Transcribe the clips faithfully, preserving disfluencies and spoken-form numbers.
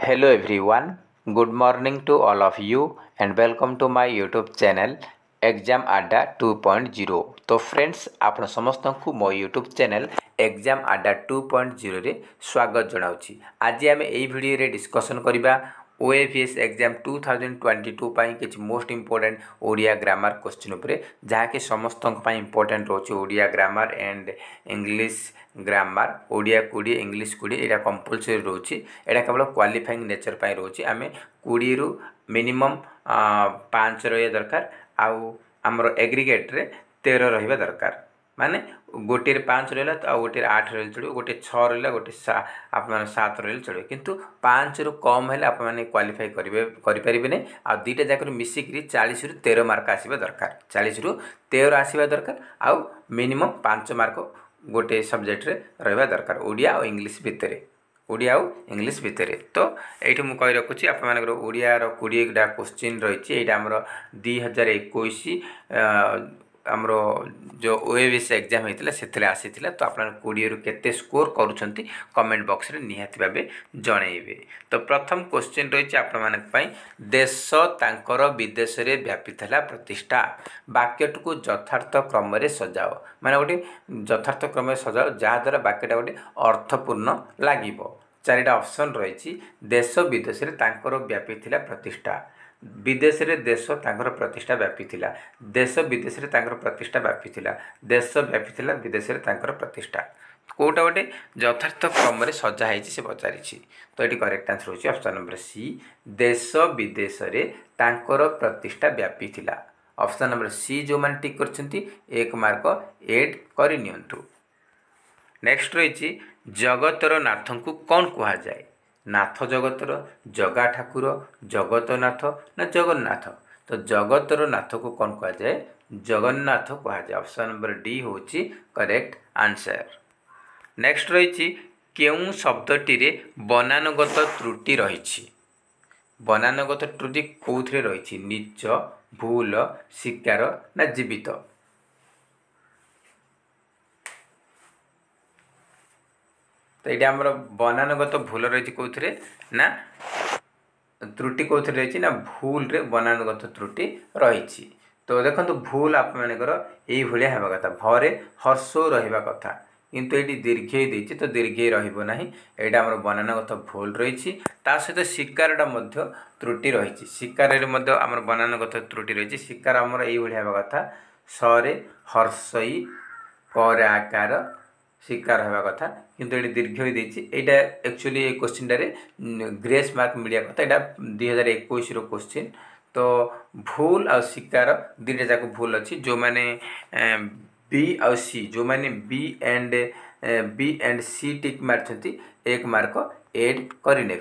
Hello everyone, good morning to all of you and welcome to my YouTube channel exam Adda two point zero. तो friends आपण समस्त को मो YouTube channel exam Adda two point zero रे स्वागत जनाऊँगी। आज आम यही भिडियो रे डिस्कसन करबा OFS exam two thousand twenty two पाई किछि most important Odia grammar question उपरे जहाँकि समस्त पाई इंपोर्टेंट रोचे Odia grammar and English grammar Odia कोड़े इंग्लिश कोड़े यहाँ कंपलसरी रोचे यहाँ केवल क्वालिफाइंग नेचर पाई रोचे आम कोड़े रु मिनिमम पाँच रहा दरकार आउ आमर एग्रीगेट रे तेरह रहा दरकार माने गोटे पाँच रहा तो गोटे आठ रहा चलो गोटे छः रहा गोटे आप सात रहा चलो किंतु पाँच रु कम है आप क्वालिफाई करेंगे करें नहीं आ दुईटा जाक मिसिक चालीस रु तेरह मार्क आसवा दरकार चालीस रु तेरह आसवा दरकार आउ मिनिमम पाँच मार्क गोटे सब्जेक्ट रे रहा दरकार ओडिया और इंग्लिश भितर ओडिया और इंग्लिश भितर। तो ये मुझे कही रखुच्छी आपर ओडिया कोड़ेटा क्वेश्चन रही है आमर दुई हजार इक्कीस आमर जो ओएफएस एग्जाम होता से आसी तो आप कोड़े रु केते स्कोर करुँच कमेंट बॉक्स रे निहाती भाव जनइबे। तो प्रथम क्वेश्चन रही है देश तांकर विदेश रे व्यापी था प्रतिष्ठा वाक्यट को यथार्थ क्रम रे सजाओ माने गोटे यथार्थ क्रम सजाओ जहाँद्वारा वाक्यटा गोटे अर्थपूर्ण लगे। चारिटा ऑप्शन रही देश विदेश रे तांकर व्यापी था प्रतिष्ठा विदेश रे देश तांकर प्रतिष्ठा व्यापी थिला देश विदेश रे तांकर प्रतिष्ठा व्यापी थिला देश व्यापी थिला विदेश रे तांकर प्रतिष्ठा कोटा गोटे यथार्थ क्रम रे सजा है से पचारि। तो ये करेक्ट आंसर होची ऑप्शन नंबर सी देश विदेश रे तांकर प्रतिष्ठा व्यापी थिला। ऑप्शन नंबर सी जो मान टिक करछंती एक मार्क एड करि नियंतु। नेक्स्ट रही जगतर नाथ को कौन कहा जाए नाथ जगतर जगा ठाकुर जगतनाथ ना जगन्नाथ। तो जगतर नाथ को कौन कहा जाए जगन्नाथ कहा जाए। ऑप्शन नंबर डी होची करेक्ट आंसर। नेक्स्ट रही केउं शब्दटी रे बनानगत त्रुटि रही बनानगत त्रुटि कौथिरे रही नीच भूल शिकार ना जीवित। तो ये आमर बनानगत भूल रही कौन ना त्रुटि कौन रही ना भूल रे बनानगत त्रुटि रही। तो देखो भूल आप यही भाया हवा कथा भरे हर्षो रहा कथा किंतु ये दीर्घई देती तो दीर्घई रहा यहाँ आम बनानगत भूल रही सहित शिकारटा त्रुटि रही शिकार आम बनानगत त्रुटि रही शिकार आमर यही भाया हवा कथा सरे हर्षई कर आकार शिकार हवा कथा किंतु ये दीर्घ हो यहाँ एक्चुअली ये क्वेश्चन टारे ग्रेस मार्क मिलिया कथा यहाँ दुई हजार इक्कीस क्वेश्चन। तो भूल आ शिकार दुईटा जाक भूल अच्छी जो मैंने बी आ सी जो मैंने B and B and C tick मार्चंती एक मार्क एड करने।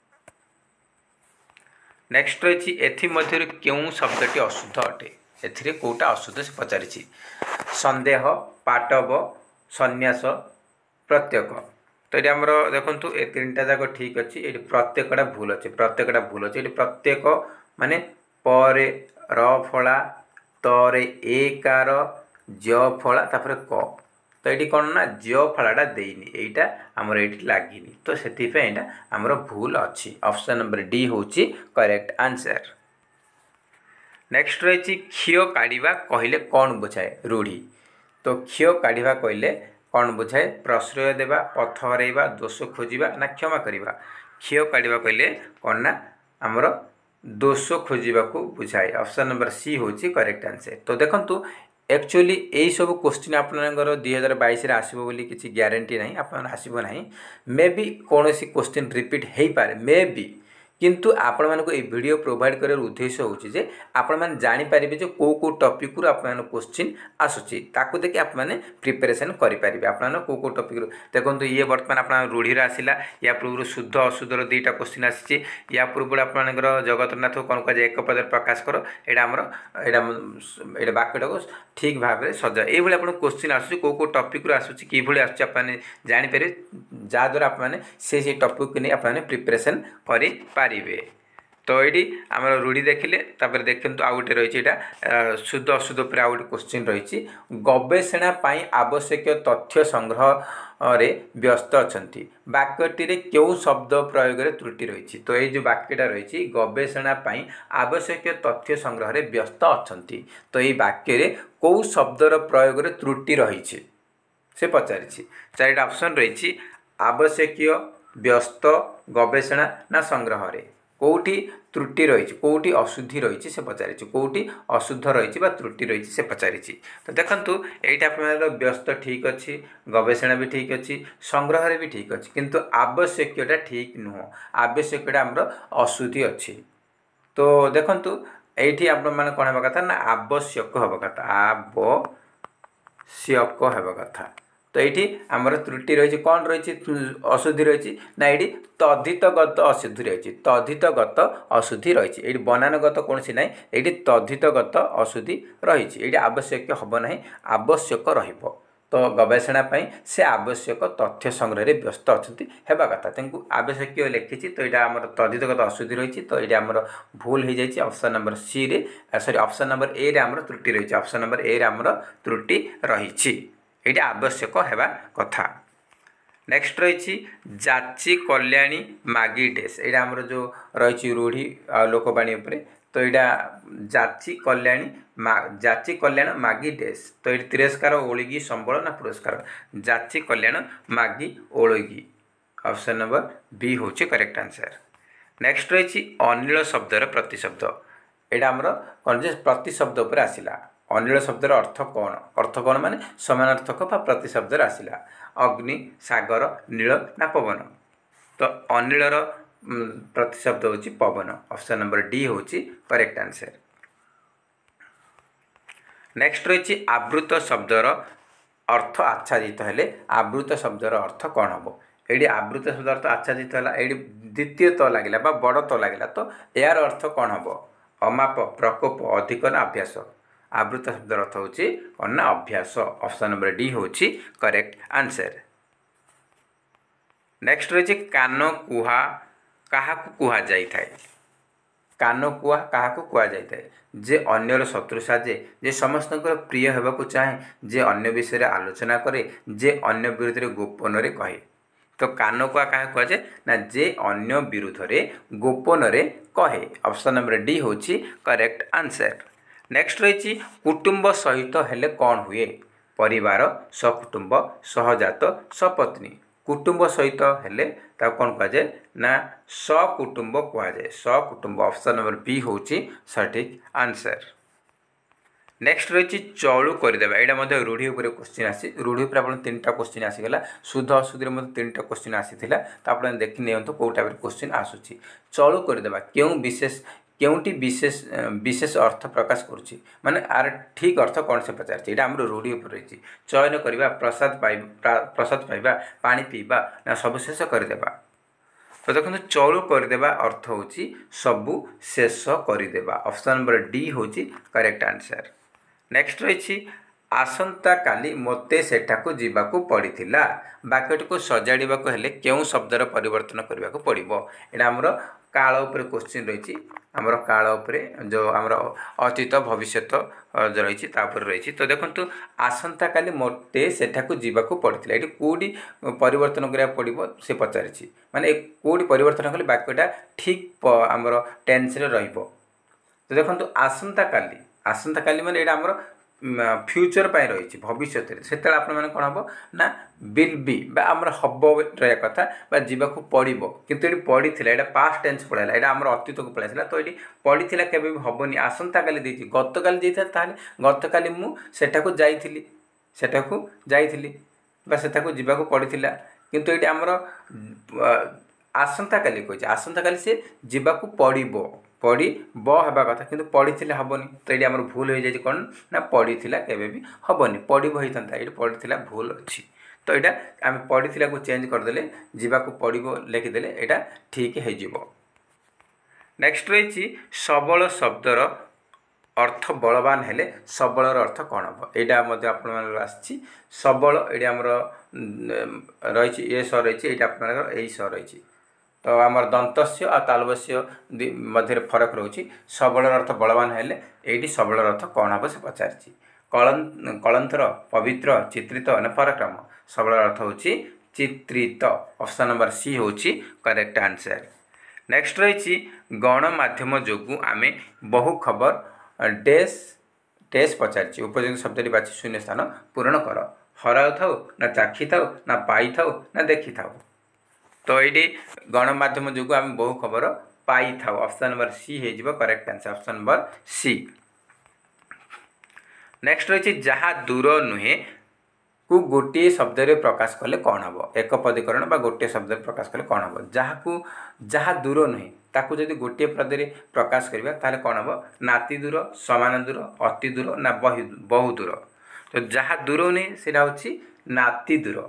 नेक्स्ट रही एथि मध्य क्यों शब्दटी अशुद्ध अटे एथिरे कोटा अशुद्ध से पचारि संदेह पाटव सन्यास प्रत्येक। तो ये आमर देखो ये तीन टा जाक ठीक अच्छे ये प्रत्येकटा भूल अच्छे प्रत्येकटा भूल अच्छे ये प्रत्येक माने परे र फला तरे एकार ज फला तापर क। तो ये कौन ना ज फलाटा देनी यहीटा आमर ये लगे तो से आमर भूल अच्छी। ऑप्शन नंबर डी होची करेक्ट आंसर। नेक्स्ट रही क्षीय काढ़ा कहले कौन बुझाए रूढ़ी। तो क्षीय काढ़ा कहले कौन बुझाए प्रश्रय देवा पथ हरइबा दोष खोजा ना क्षमा करवा। क्षीय काढ़ा कहले कौन ना आमर दोष खोजा को बुझाए। ऑप्शन नंबर सी होची करेक्ट आंसर। तो देखंतु एक्चुअली यही सब क्वेश्चन आपनकर दुई हजार बैस आसो बोली किसी ग्यारंटी नहीं आप आसो ना मे बी कौन सी क्वेश्चन रिपीट हो पारे मे बी किंतु आपण मानको ए वीडियो प्रोवाइड कर उद्देश्य होची जे आपण मान जानि परिबे जे को को टॉपिक रु आपण मान क्वेश्चन आसुची ताकू देखि आप माने प्रिपरेशन करि परिबे। आपण मान को को टॉपिक रु देखंतु ये वर्तमान आपण रूढ़ी रे आसिला या पूर्व शुद्ध अशुद्ध रो दुईटा क्वेश्चन आसीची या पूर्व आपनकर जगतनाथ कौन कह एक पद प्रकाश कर एडा हमर एडा एडा वाक्यटा को ठीक भाव में सजा ये भाई आप क्वेश्चन आसुची को को टॉपिक रु आसुची कि भली आसुची आप माने जानि परिबे जा द्वारा आप माने से से टॉपिक को नहीं आप माने प्रिपरेशन करि पारिबे। तो ये आम रूढ़ी देखिले तापर देखते आउ गोटे रही है शुद्ध अशुद्ध पर आउ गोटे क्वेश्चन रही गवेषणा आवश्यक तथ्य संग्रह रे व्यस्त अछंती वाक्यटी क्यों शब्द प्रयोग रे त्रुटि रही तो ये जो वाक्यटा रही गवेषणा आवश्यक तथ्य संग्रह रे व्यस्त अछंती तो ये वाक्य रे कौ शब्दर प्रयोग रे त्रुटि रही से पचारि चारिटा ऑप्शन रही आवश्यक व्यस्त गवेषणा ना संग्रह रे कौटी त्रुटि रही कौटी अशुद्धि रही से पचारि कौटी अशुद्ध रही त्रुटि रही से पचारि तो देखंतु एटा आपन व्यस्त ठीक अच्छी गवेषणा भी ठीक अच्छी संग्रह भी ठीक अच्छी किंतु आवश्यकता ठीक नुह आवश्यकता आमर अशुद्धि अच्छी तो देखंतु एठी आपण माने कोन हेबा कथा ना आवश्यक हेबा कथा आवश्यक हेबा कथा तो ये आमर त्रुटि रही कौन रही अशुद्धि रही ना ये तद्धितगत अशुद्धि रही तद्धितगत अशुद्धि रही ये बनानगत कौन सी ना ये तद्धितगत अशुद्धि रही ये आवश्यक हम ना आवश्यक रहिबो तो गवेषणा से आवश्यक तथ्य संग्रह रे व्यस्त अच्छी हेबा कथा तेणु आवश्यक लिखी तो यहाँ आम तद्धितगत अशुद्धि रही तो ये आमर भूल हो जाए ऑप्शन नंबर सी रे सॉरी ऑप्शन नंबर ए रे आमर त्रुटि रही ऑप्शन नंबर ए रे आमर त्रुटि रही ये आवश्यक हेबा कथा नेक्स्ट रही जाची कल्याणी मागी डेस यहाँ आमर जो रही रूढ़ी लोकवाणी उपरे तो यहाँ जाची कल्याणी मा जाची कल्याण मागी डेस तो ये तिरस्कार ओळगी संबल ना पुरस्कार जाची कल्याण मागी ओळगी ऑप्शन नंबर बी हूँ करेक्ट आंसर नेक्स्ट रही अनिल शब्दर प्रतिशब्द यहाँ आमर कौन जे प्रतिशब्द उपर आसिला अनिल शब्दर अर्थ कौन अर्थ कौन माने समानार्थक बा प्रतिशब्दर आसिला अग्नि सागर नील ना पवन तो अनिलर प्रतिशब्द होची पवन ऑप्शन नंबर डी होची करेक्ट आंसर नेक्स्ट रही आवृत शब्दर अर्थ आच्छादित हेले आवृत शब्दर अर्थ कौन हम ये आवृत शब्द अर्थ आच्छादित है ये द्वितीय तो लगे बड़ तो लगे तो यार अर्थ कौन हम अमाप प्रकोप अधिक ना अभ्यास आवृत शब्द अर्थ होची कौन ना अभ्यास ऑप्शन नंबर डी होची करेक्ट आंसर नेक्स्ट रही कान कुहा क्या कुहा जाई थाए कान कुआ क्या कुआ जाई थाए जे अन्यर शत्रु साजे जे समस्त प्रिय होगा चाहे जे अन्य विषय आलोचना करे जे अन्य विरुद्ध गोपन रे कहे तो कान कुआ क्या कुआ जाए ना जे अन्य विरुद्ध रे गोपन रे कहे ऑप्शन नंबर डी होची करेक्ट आंसर नेक्स्ट रही कुटुंब सहित हेले कौन हुए परिवार सकुटुंब सहजात सपत्नी कुटुंब सहित हेले ता कौन कह जाए ना सकुटुंब कह जाए सकुटुंब ऑप्शन नंबर बी होची सठिक आंसर नेक्स्ट रही चलू करदेवा यहाँ रूढ़ी उपर क्वेश्चन आसी रूढ़ी उपर आप तीन टा क्वेश्चन आसीगला शुद्ध अशुद्धि में तीन टा क्वेश्चन आसीथिला तो आप देखि नियंतु कौ टाइप क्वेश्चन आसूची चलू करदेवा क्यों विशेष क्योंटी विशेष विशेष अर्थ प्रकाश करुच्ची माने आर ठीक अर्थ कौन से पचार यहाँ आम रूढ़ी उपर रही चयन करवा प्रसाद पाइबा प्रसाद पाइबा पानी पीवा ना सब शेष करदेवा तो देखो चलू करदेवा अर्थ होची सबू शेष करदेवा ऑप्शन नंबर डी होची करेक्ट आंसर नेक्स्ट रही आसंता काली मते सेठाकू जीवाकू पड़ीथिला वाक्यटी को सजाड़ाकू हेले क्यों शब्दर परिवर्तन करने को पड़ो यहाँ आमर काल उपर क्वेश्चन रही आमर काल उपरे जो आमर अतीत भविष्य रही रही तो देखो आसंता काली मते सेठाकू जीवाकू पड़ीथिला ये कौटी परिवर्तन करा पड़ो से पचारि माने कौटी परिवर्तन कले वाक्यटा ठीक आमर टेन्स रे रहिबो तो देखो आसंता काली आसंता काली माने एटा आमर फ्यूचर पाई रही भविष्य से आप कौन हम ना विल बी आमर हम रहा कथा जावाक पड़ो किंतु ये पड़ी थी पास्ट टेन्स पढ़ाला यहाँ आम अतीत को पढ़ाई तो ये पड़ी थी केवे भी हेनी आसंता काली देती गत काली देता गत काली मुझे जाइली सेठाकू जाइली जावाक पड़ीला किंतु ये आमर आसंता काली कही आसंता काली से जावाक पड़ो पड़ी ब हवा कथा किंतु पड़ी थी हेनी तो ये आम भूल हो जाए कौन ना पड़ी थी केवे भी हेनी पड़ो होता ये पड़ी थी भूल अच्छी तो यहाँ आम पड़ी थी को चेंज करदे जावाक पड़ो लिखिदे यहाँ ठीक हो नेक्स्ट रही सबल शब्दर अर्थ बलवान हेले सबलर अर्थ कौन हम यहाँ आसी सबल ये आमर रही ये स रही आप यही स रही तो तो आमर दंतस्य आ तालबस्य मध्य फरक रोचे सबलर अर्थ बलवान हेले ये सबलर अर्थ कौन हम से पचारि कलं कलंतर पवित्र चित्रित ना पराक्रम सबलर अर्थ हूँ चित्रित ऑप्शन नंबर सी हूँ करेक्ट आंसर। नेक्स्ट रही गणमाध्यम जो आम बहु खबर डेस डेस पचारि उपयुक्त शब्द बाची शून्य स्थान पूरण कर हराऊ था ना चाखी था ना पाई था ना देखी था। तो ये गणमाध्यम जो आम बहु खबर पाई था ऑप्शन नंबर सी हो correct answer option number C. Next रही जहाँ दूर नुहे को गोटे शब्द रे प्रकाश कले कौन हम एक पदीकरण बा गोटे शब्द प्रकाश कले कौन हम जहाँ को जहाँ दूर नुहे ताकू जदि गोटे पद रे प्रकाश करबा ताले कौन हम नाती दूर समान दूर अति दूर ना बहु दूर। तो जहाँ दूर नुहे सेटा होछि नाती दूर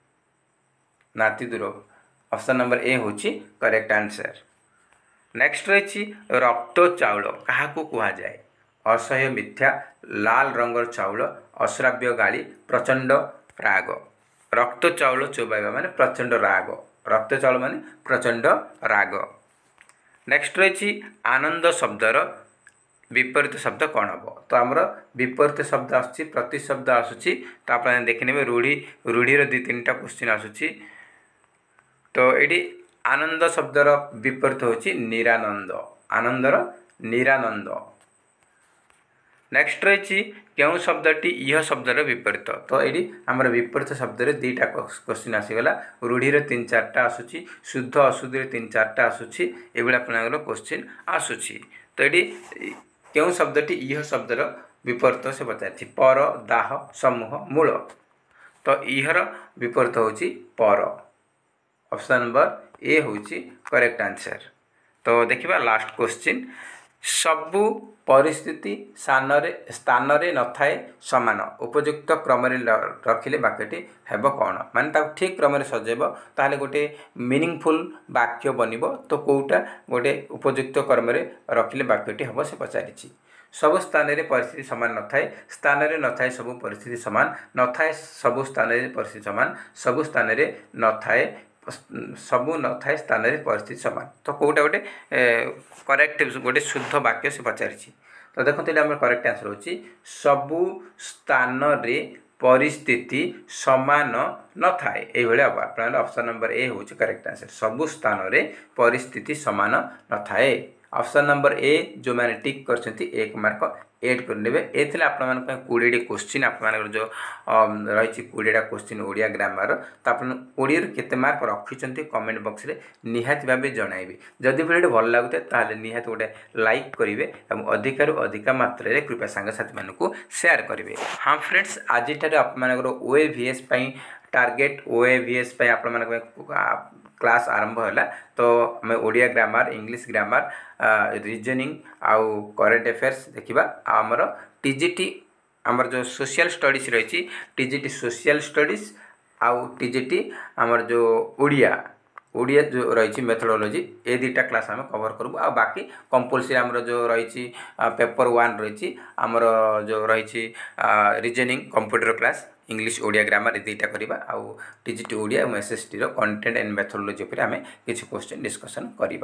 नाती दूर ऑप्शन नंबर ए हूँ करेक्ट आंसर। नेक्स्ट रही रक्त चाउल क्या कह जाए असह्य मिथ्या लाल रंगर चाउल अश्राव्य गाली प्रचंड राग रक्त चाउल चोबाइबा माने प्रचंड राग रक्त चाउल माने प्रचंड राग। नेक्स्ट रही आनंद शब्दर विपरीत शब्द कौन हम तो आमर विपरीत शब्द आसुची प्रति शब्द आसूची तो आप देखने रूढ़ी रूढ़ीर दी तीन टा क्वेश्चन आसूची। तो ये आनंद शब्दर विपरीत होची निरानंद आनंदर निरानंद। नेक्स्ट रही क्यों शब्दटी यह शब्दर विपरीत तो ये आमर विपरीत शब्द दीटा क्वेश्चन आसीगला रूढ़ीर तीन चार्टा आसूची शुद्ध अशुद्धि तीन चार्टा आसूची ये आपनकर क्वेश्चन आसूची। तो ये क्यों शब्दटी यह शब्दर विपरीत से पचारि पर दाह समूह मूल तो इहर विपरीत होची पर ऑप्शन नंबर ए हूँ करेक्ट आंसर। तो देखिबा लास्ट क्वेश्चन सबु परिस्थिति स्थान स्थान न थाए समान उपयुक्त क्रम रखिले वाक्यटी हेब कौन माने ठीक क्रम सजेब ताहले गोटे मीनिंगफुल वाक्य बनिबो तो कोटा गोटे उपयुक्त क्रम रखिले वाक्यटी हेब से पचारि सब स्थान रे परिस्थिति समान न थाए स्थान रे न थाए सब परिस्थिति समान न थाए सब स्थान रे परिस्थिति समान सब स्थान रे न थाए सबू न थाए स्थान रे परिस्थिति समान तो कोटा गोटे करेक्ट गोटे शुद्ध वाक्य से पचारि। तो देखते आम करेक्ट आंसर होची सबू स्थान रे परिस्थिति समान न थाए ये आप ऑप्शन नंबर ए हूँ करेक्ट आंसर सबू स्थान रे परिस्थिति समान न थाए। ऑप्शन नंबर ए जो मैंने टिक कर एक मार्क एड करने ये आपड़ी क्वेश्चन आप जो रही कोड़ेटा क्वेश्चन ओडिया ग्रामर तो आपड़े केते मार्क रखी कमेंट बॉक्स रे निहाती भाव जनइबे जदि वीडियो भल लगुए ताहले निहाती गोटे लाइक करेंगे और अधिकार अधिका मात्रा कृपया सांगसाथी मानू शेयर करेंगे। हाँ फ्रेंड्स आज आपर ओएवीएस टार्गेट ओएवीएस आप क्लास आरंभ है तो आम Odia grammar English grammar reasoning आउ करेंट अफेयर्स देखा आमर टीजीटी आमर जो सोशल स्टडीज रही टीजीटी सोशल स्टडीज आउ टीजीटी आमर जो ओडिया ओडिया जो रही मेथोडोलॉजी ये दुटा क्लास आम कवर करूँ आ बाकी कंपलसरी आमर जो रही पेपर वन रही आमर जो रही reasoning computer class English Odia grammar दुईटा करवा आउ टीजीटी ओडिया और एसएसटी रो कंटेंट एंड मेथोडोलॉजी पर आम किसी क्वेश्चन डिस्कसन करवा।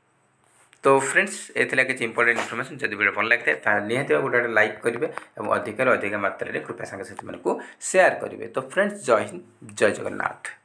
तो फ्रेंड्स ये किसी इंपोर्टेंट इनफॉरमेशन जब वीडियो भल लगे निहाती गोटे लाइक करेंगे और अधिक अधिक मात्रा कृपया सांगसाथी मानू शेयर करेंगे। तो फ्रेंड्स जय हिंद जय जगन्नाथ।